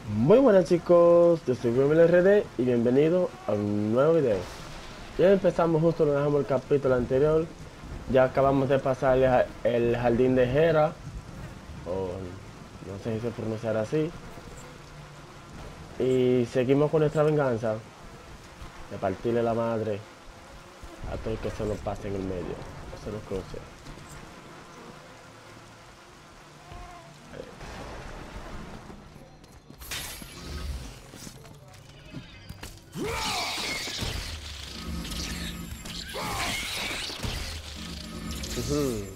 Muy buenas chicos, yo soy RD y bienvenido a un nuevo video. Ya empezamos justo, nos dejamos el capítulo anterior. Ya acabamos de pasar el jardín de Hera, o no sé si se pronunciará así. Y seguimos con nuestra venganza de partirle la madre a todo el que se nos pase en el medio, o se nos cruce. Ujú.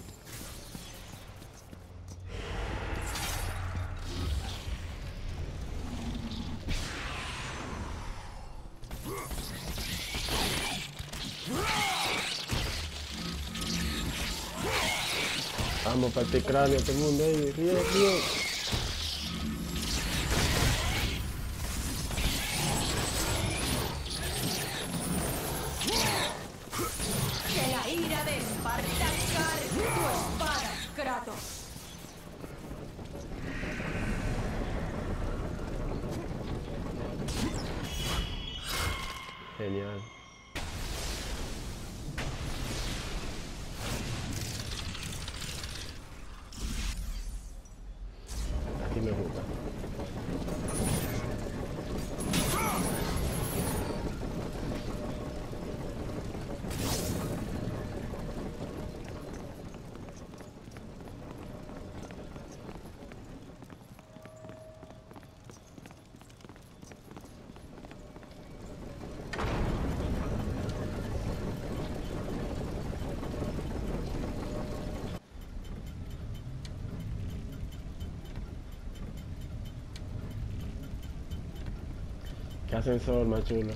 Vamos a partir cráneo a todo el mundo ahí, bien, bien. Que la ira de Esparta cargue tu espada, Kratos. Genial. Así me gusta. Qué ascensor más chulo.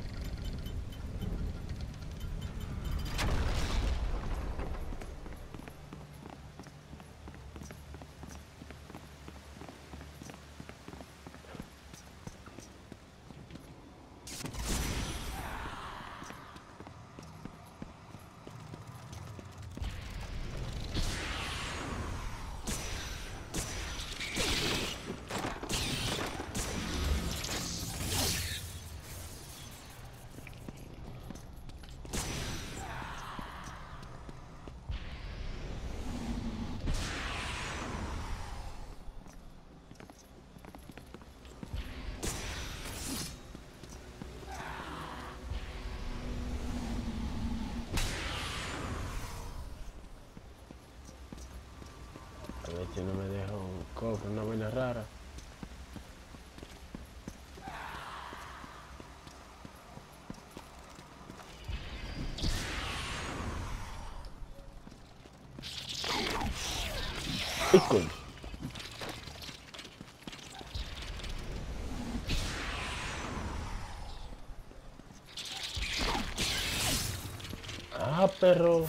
A ver si no me deja un cofre, una vaina rara. ¡Ay, coño! ¡Ah, perro!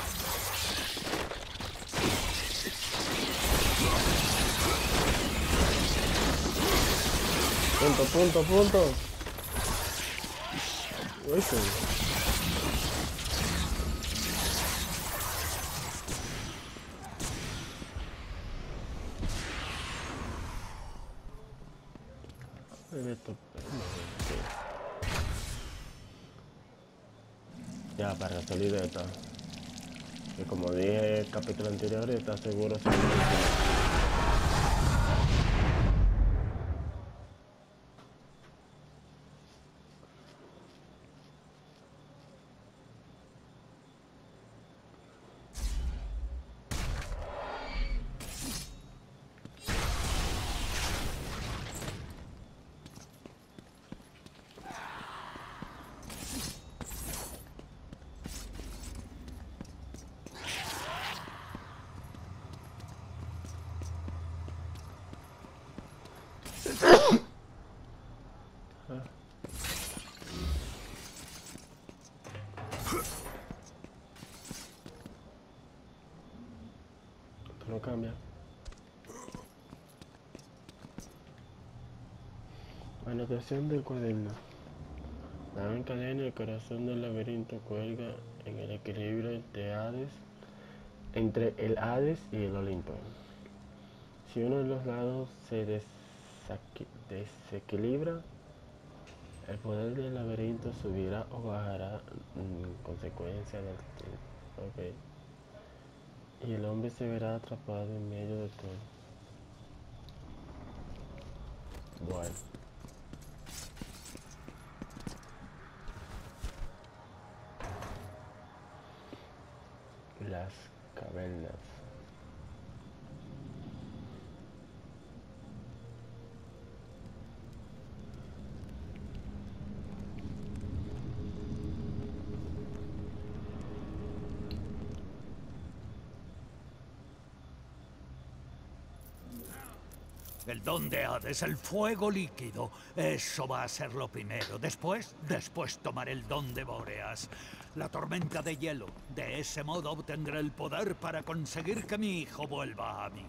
Punto, punto, punto. ¡Ay, coño! Ay, esto, ya, para salir de esta. Que como dije en el capítulo anterior, está seguro si esto no cambia. Anotación del cuaderno. La gran cadena, el corazón del laberinto cuelga en el equilibrio de Hades, entre el Hades y el Olimpo. Si uno de los lados se desequilibra, el poder del laberinto subirá o bajará en consecuencia del tiempo. Okay. Y el hombre se verá atrapado en medio de todo. Bueno. Las cavernas. El don de Hades, el fuego líquido. Eso va a ser lo primero. Después tomaré el don de Bóreas, la tormenta de hielo. De ese modo obtendré el poder para conseguir que mi hijo vuelva a mí.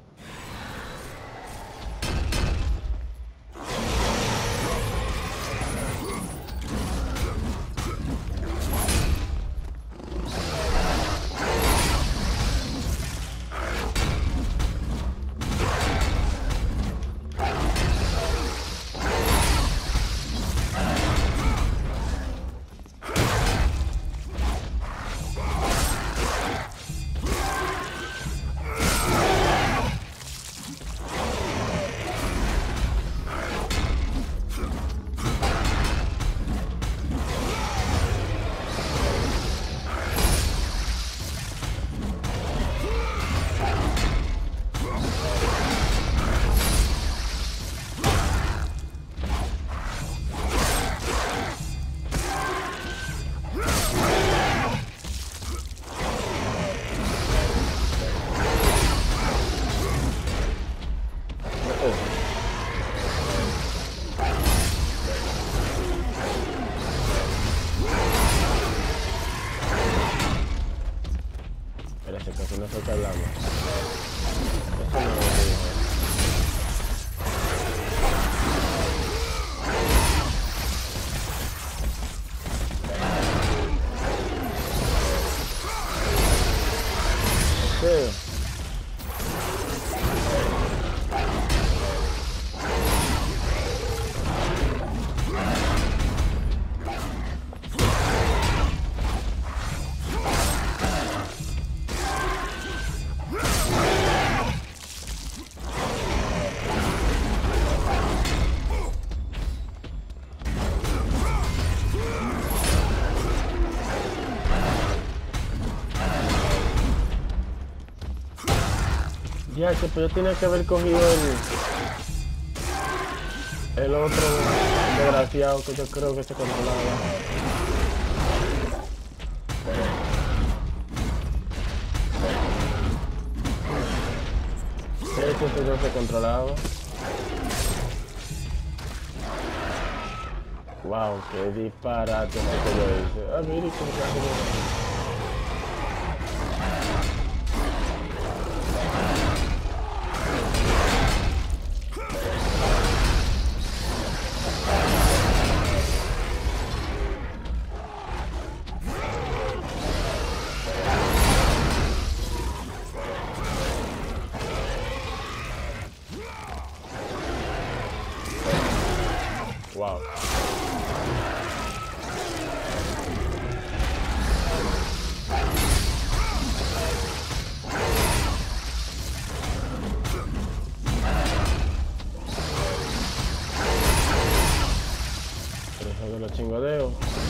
Casi no sé qué hablamos. Eso no lo digo. Sí. Ya, que pues yo tenía que haber cogido el otro desgraciado que yo creo que se controlaba. Este que yo se controlaba. Wow, qué disparate lo que yo hice. Ah, mire, cómo se hace. Wow. Eso de los chingodeos.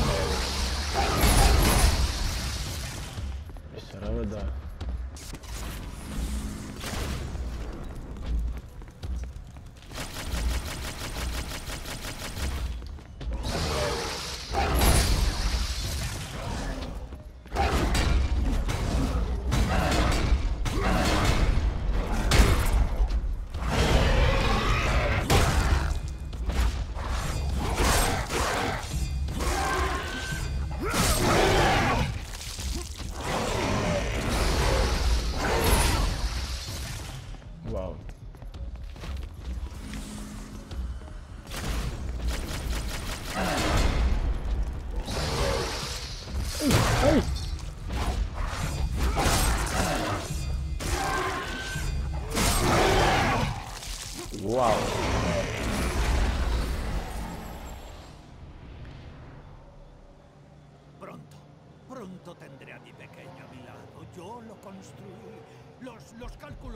Eso era verdad. Wow. ¡Ay! Wow.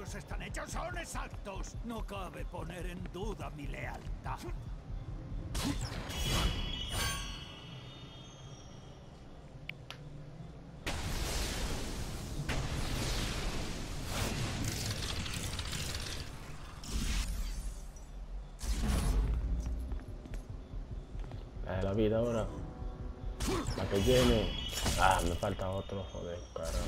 ellos están hechos son exactos. No cabe poner en duda mi lealtad. La vida ahora. Para que llene. Ah, me falta otro, joder, carajo.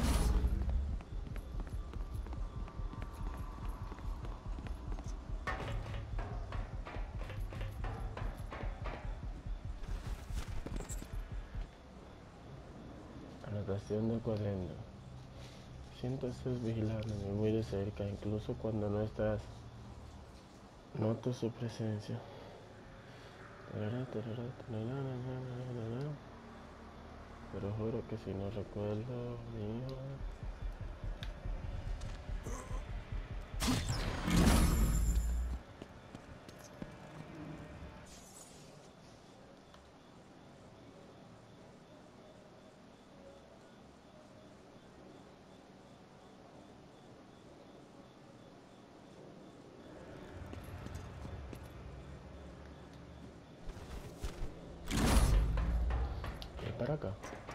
Anotación de cuaderno. Siento ser vigilándome muy de cerca, incluso cuando no estás. Noto su presencia. Pero juro que si no recuerdo, mi hijo. Para acá.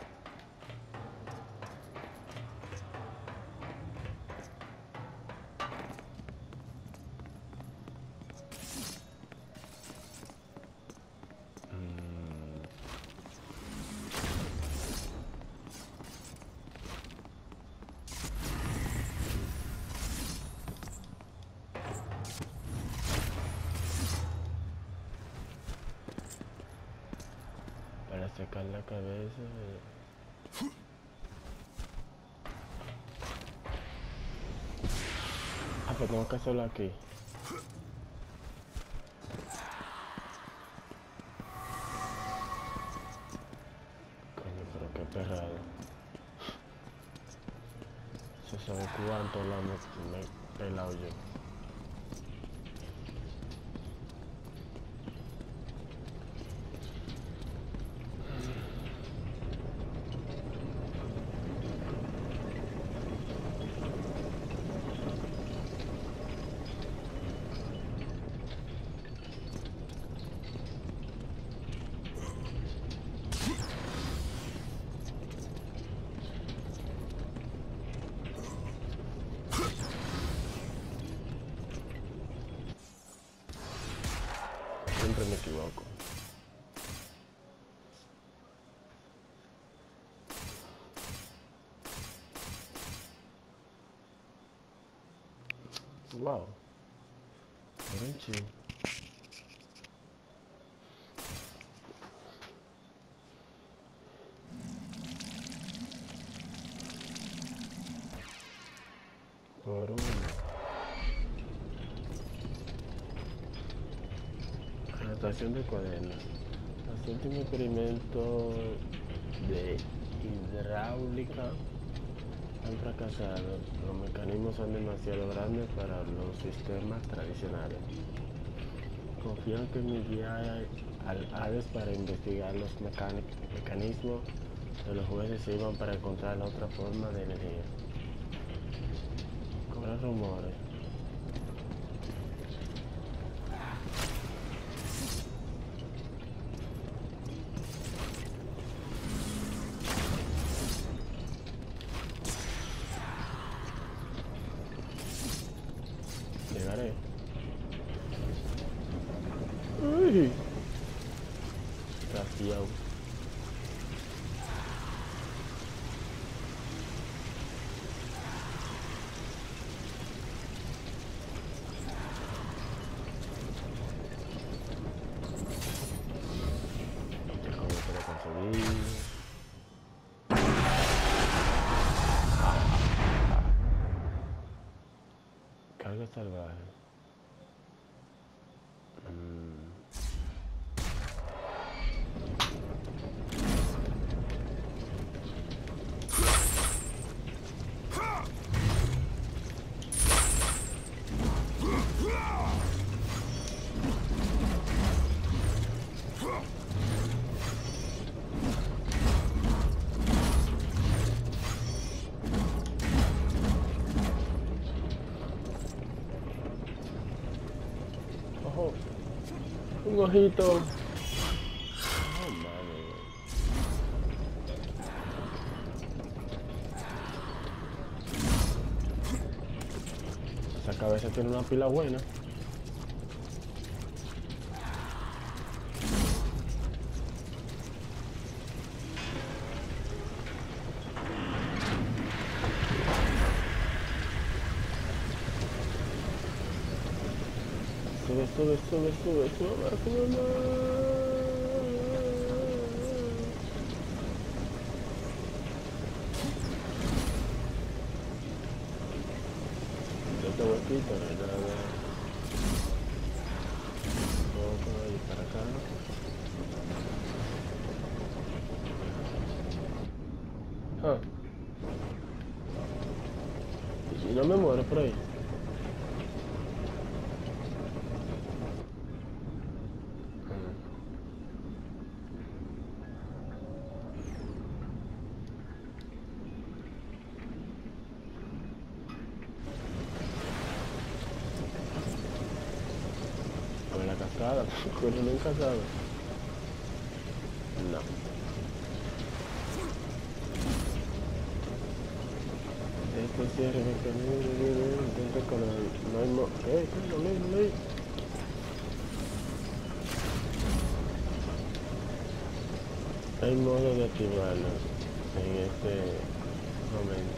Para sacar la cabeza. Ah, pues tengo que hacerlo aquí. Coño, pero qué perrado. Se sabe cuánto la me he pelado yo. Siempre me equivoco. Wow. Orange. Por uno. Anotación de cuaderno. Los últimos experimentos de hidráulica han fracasado. Los mecanismos son demasiado grandes para los sistemas tradicionales. Confío en que mi guía al Hades para investigar los mecanismos de los jueces sirvan para encontrar otra forma de energía. Corren rumores. Llegaré. Uy. Gracias. ¿Cómo puedo conseguir? Carga salvaje. ojo. Un ojito. Oh, madre. Esa cabeza tiene una pila buena. Sube, sube más. Este huequito, no hay nada. Poco y para acá. Ah. Y no me muero por ahí. Cascada, corriendo en cascada. No. Este cierre me intenta con el... No hay mo... No leí. Hay modo de activarlo en este momento.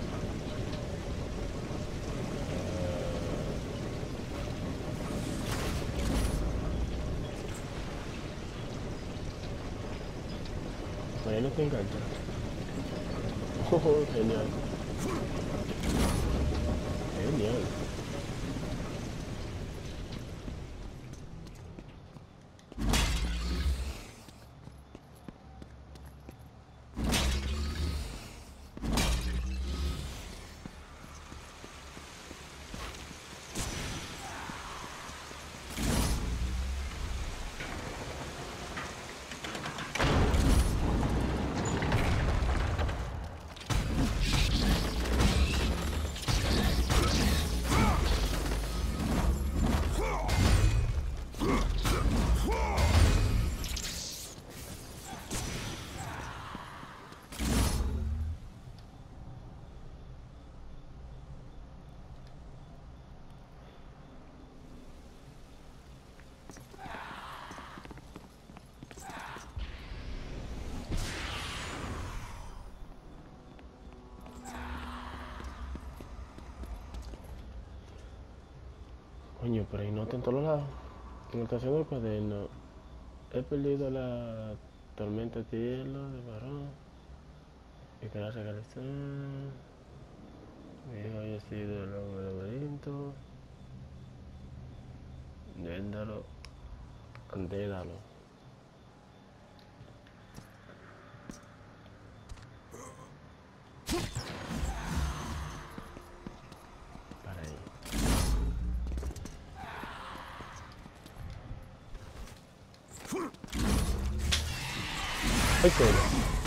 Ahí no te engancha. Oh, genial. Genial. Coño, pero ahí nota en todos lados. Anotación del cuaderno. He perdido la tormenta de hielo de varón. Y que la regresó. Mi hijo había sido el hombre del laberinto. Déndalo. Dédalo. Para ahí. Ay, coño.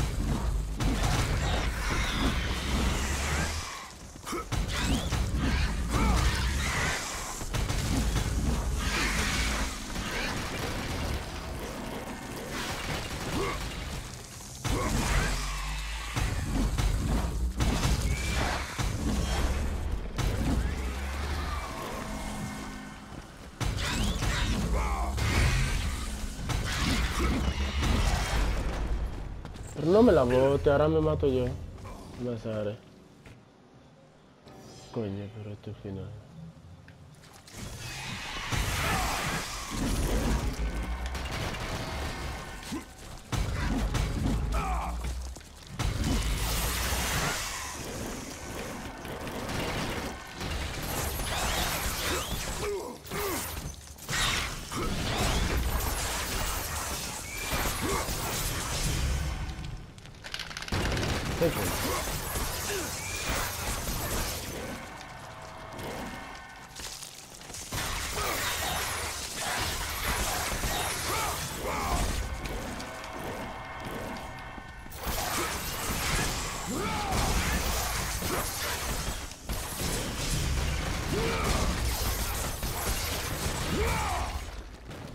Pero no me la bote, ahora me mato yo. Me sale. Coño, pero esto es final.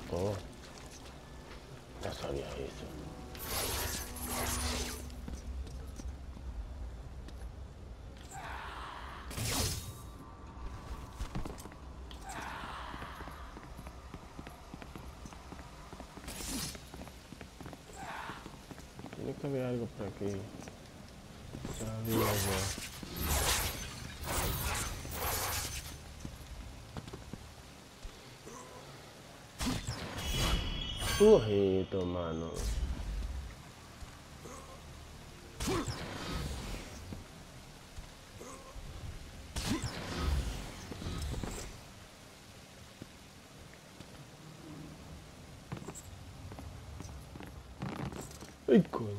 Oh, ya sabía eso. Tiene que haber algo por aquí. Sabía yo. Un ojito, mano. Ay, coño.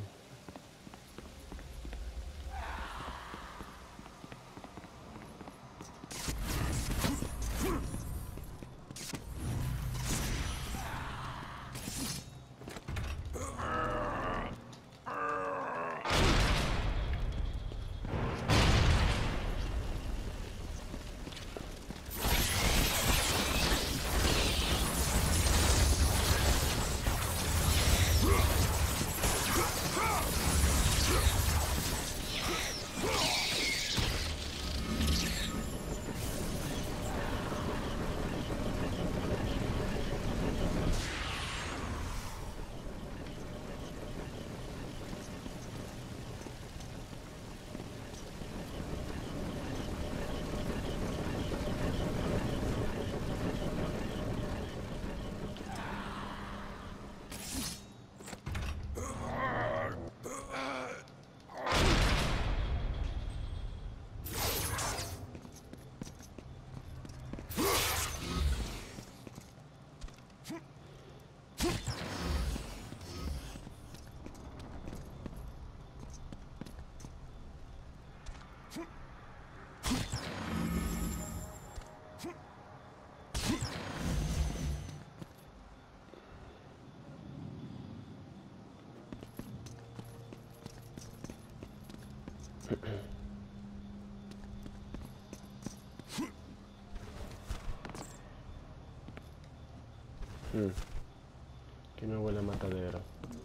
Que no huele a matadero.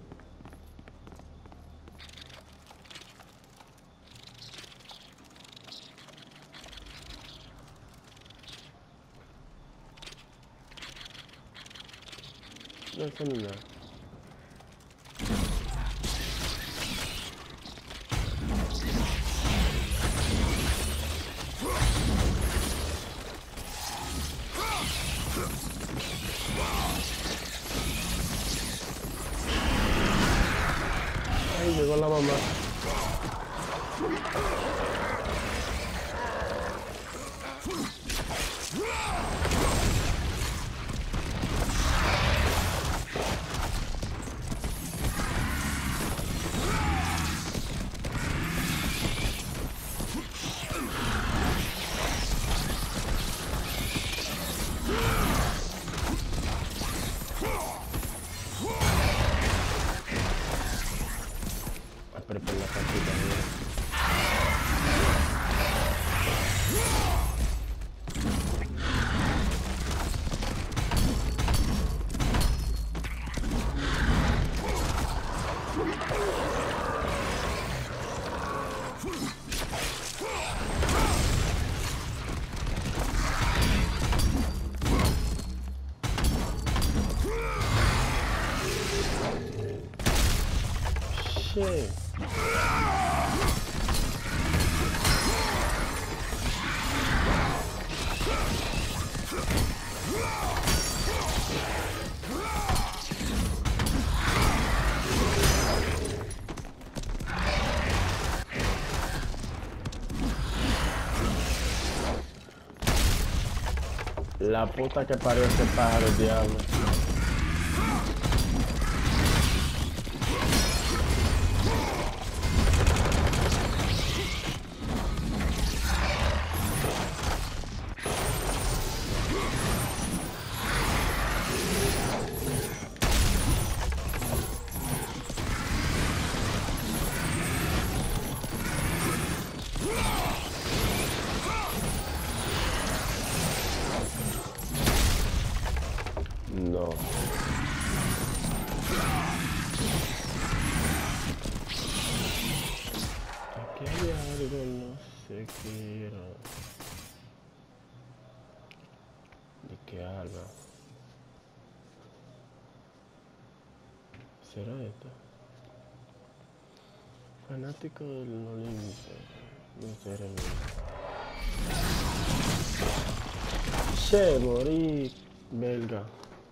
No está ni nada. Ay, llegó la mamá. Por la patita, shit. La puta que parió ese pájaro, el diablo. No. Aquí hay algo, no sé qué era. ¿De qué alma? ¿Será esto? Fanático del Olimpo. No sé realmente. Che, morí, belga.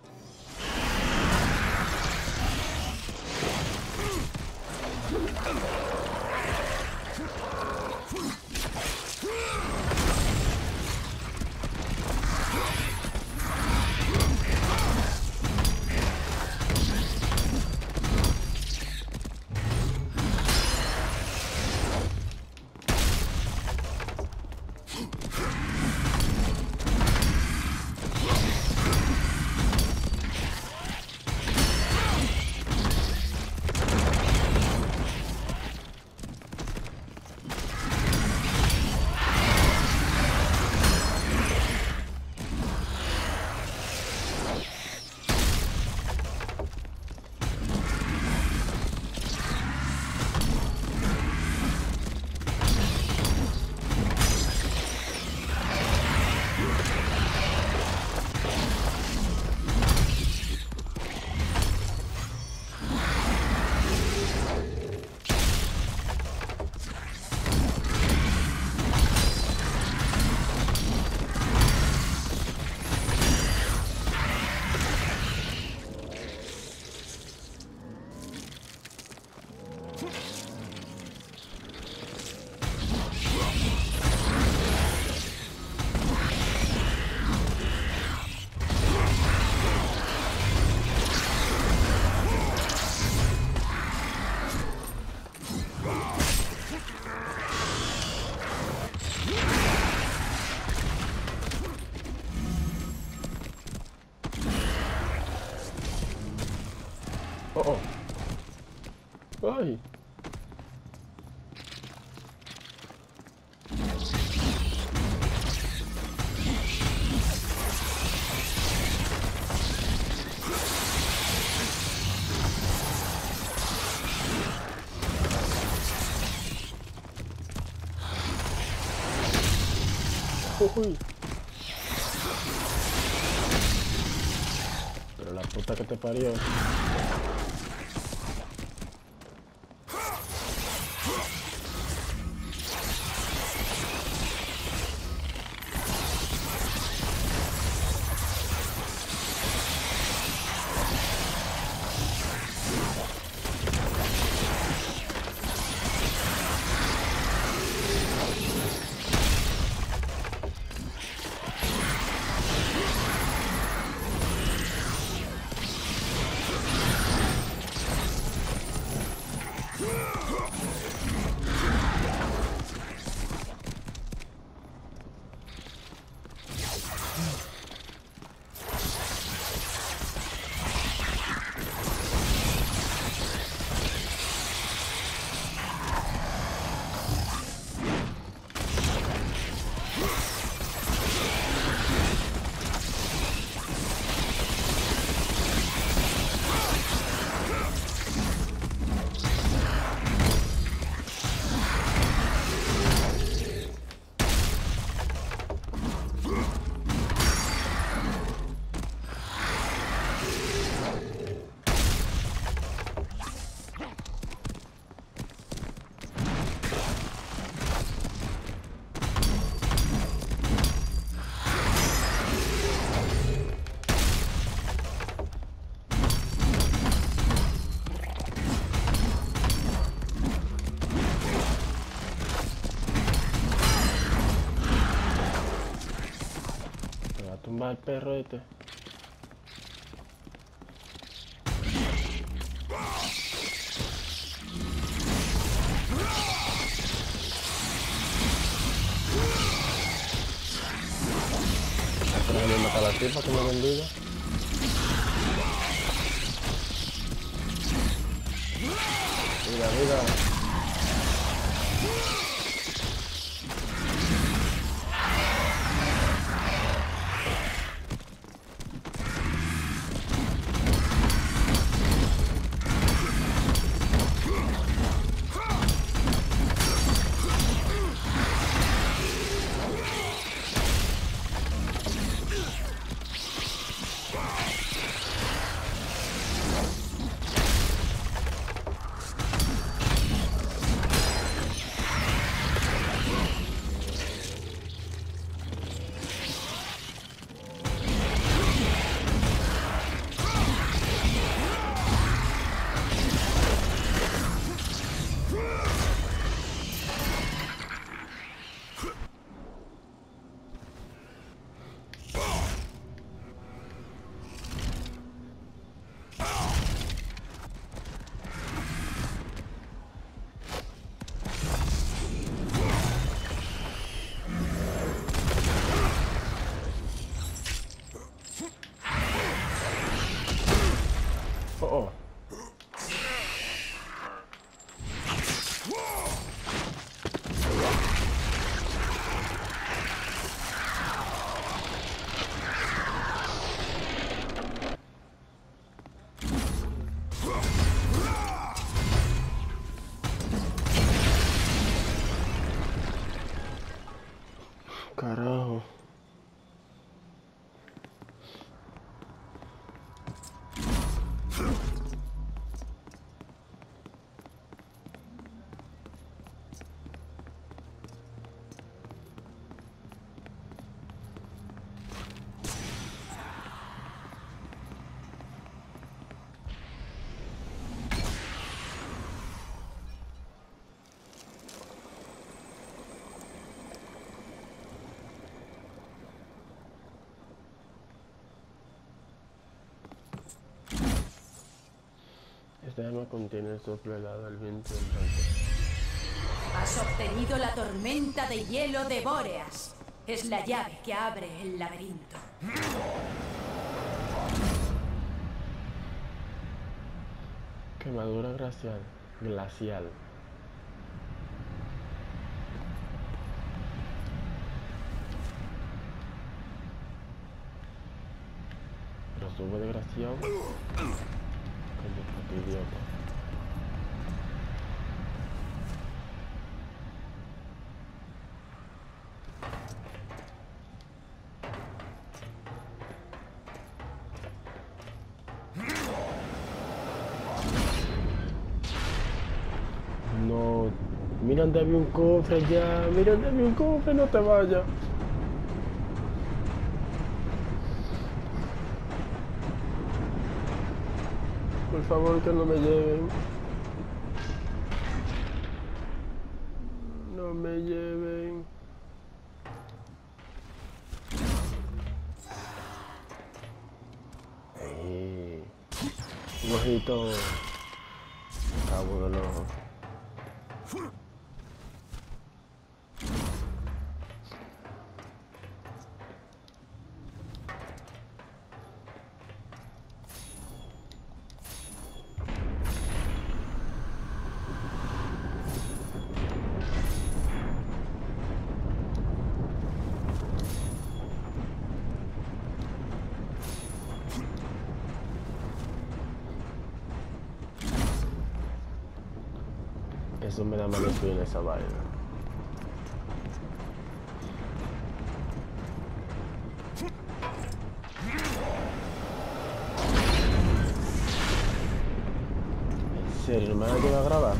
Oh, oh. Ay. Uy. Pero la puta que te parió. Tumba el perro este. Déjame matar a la tipa que me bendiga. Mira, mira. Esta arma contiene el soplo helado del viento del norte. Has obtenido la tormenta de hielo de Bóreas. Es la llave que abre el laberinto. Quemadura glacial. Pero sube desgraciado. Coño, qué idiota. No, mira donde había un cofre ya, mira donde había un cofre, no te vayas. Por favor, que no me lleven. No me lleven. Un ojito. Cabo del ojo. Eso me da mala espina esa vaina. ¿En serio? ¿No me van a llevar a grabar?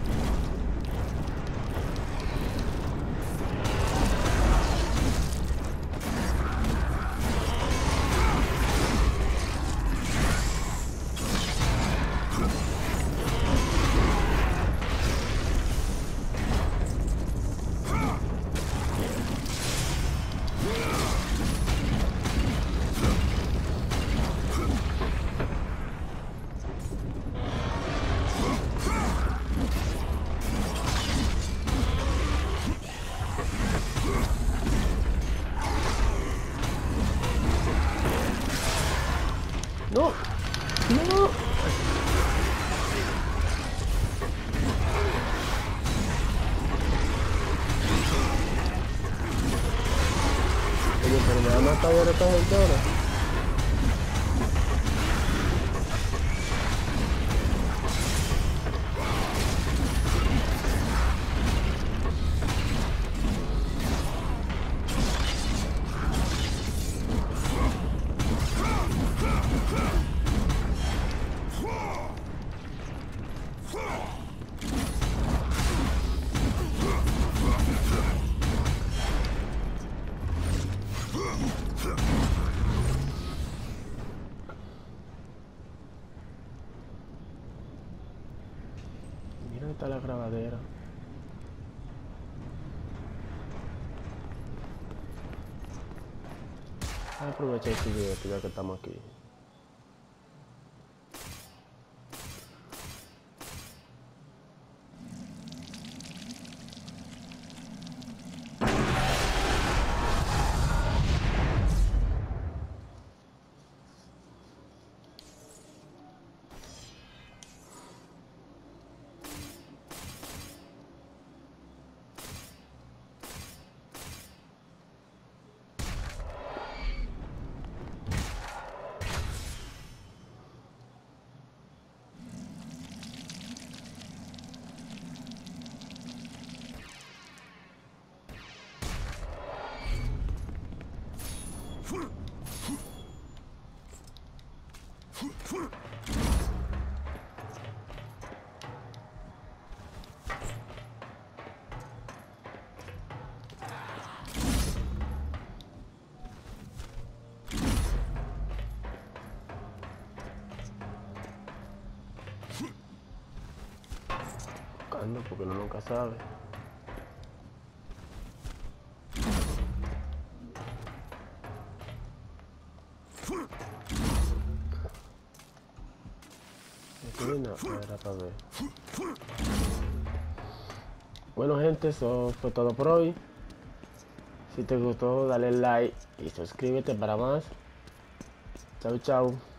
No, no. Oye, pero me va a matar ahora esta gente ahora. Mira dónde está la grabadera. Voy a aprovechar este video ya que estamos aquí. Buscando porque uno nunca sabe. No, era para ver. Bueno gente, eso fue todo por hoy. Si te gustó, dale like y suscríbete para más. Chau, chau.